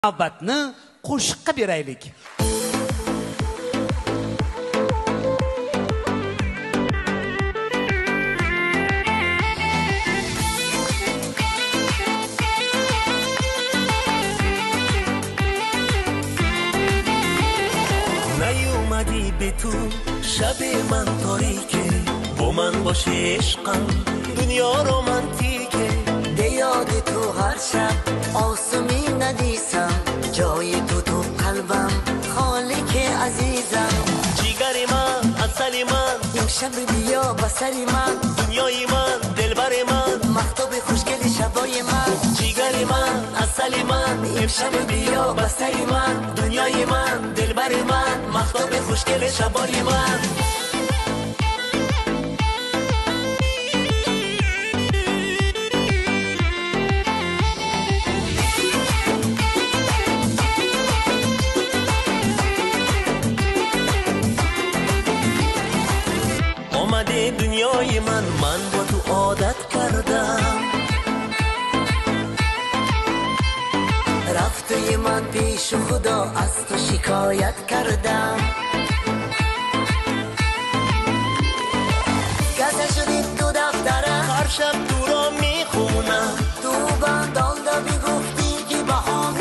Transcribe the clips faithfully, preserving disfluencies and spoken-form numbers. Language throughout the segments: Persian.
muhabbatni qo'shiqqa beraylik. نیومدی به تو شب من تاریکه، با من باشه عشقم دنیا رومانتیکه. دیاد تو هر شب آسمی ندیسم، جای تو تو قلبم خالق عزیزم. جیگر من اصلی من امشب بیا بسری من، دنیای من دلبر من مختوب خوشگل شبای من. جیگر من اصلی من امشب بیا بسری من، دنیای من دلبر من مختوب خوشگل شبای من. آمده دنیای من، من با تو عادت کردم. رفته من پیش خدا از تو شکایت کردم. گذشت شدی تو دفترم، هر شب تو را میخونم، تو بندال دا میگفتی که با هم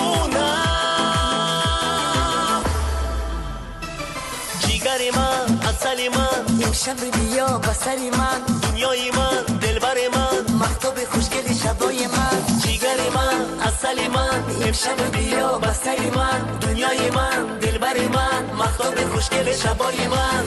میمونم. جیگر من اصلی من امشب بیا بسری من، دنیای من دلبر من مختوب خوشگل شبای من. جیگر من اصلی من امشب بیا بسری من، دنیای من دلبر من مختوب خوشگل شبای من.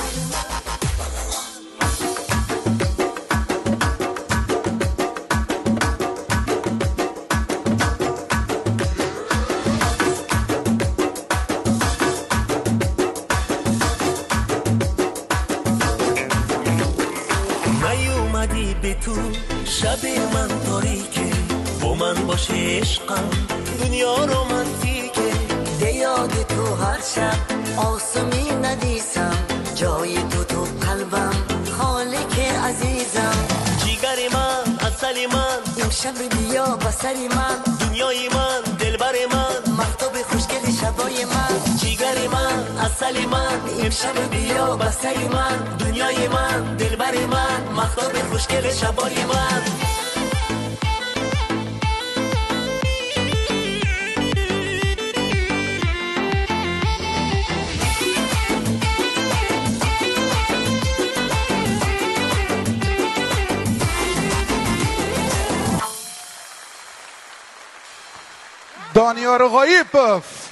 نیومدی به تو شب من تاریکه، با من باشه عشقم دنیا رومانتیکه. دیاد تو هر شب آسمی ندیسم، جای تو تو قلبم خالق عزیزم. جیگر من اصلی من امشب بیا بسری من، دنیای من دلبر من مختوب خوشگل شبای من. جیگر من اصلی من امشب بیا بسری من، دنیای من دلبر من مختوب خوشگل شبای من. دانیار غایب